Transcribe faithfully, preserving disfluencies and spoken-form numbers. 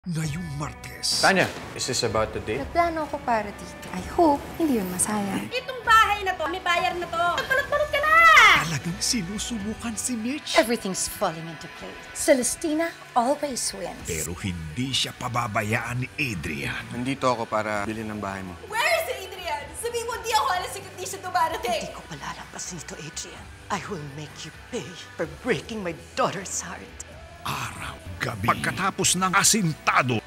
Ngayong Martes. Tanya, is this about the date? Nagplano ako para dito. I hope hindi yun masayang. Itong bahay na to, may bayar na to. Magbalot-balot ka na! Talagang sinusubukan si Mitch. Everything's falling into place. Celestina always wins. Pero hindi siya pababayaan ni Adrian. Nandito ako para bilhin ng bahay mo. Where is Adrian? Sabihin mo, di ako alas hanggang di siya dumarating. Hindi ko palalampasin ito, Adrian. I will make you pay for breaking my daughter's heart. Araw, gabi. Pagkatapos ng asintado,